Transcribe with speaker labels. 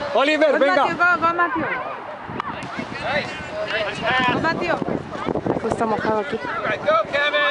Speaker 1: Oliver, venga.
Speaker 2: Va, Mateo. Va, Mateo.
Speaker 3: Está mojado aquí.
Speaker 4: Go, Kevin.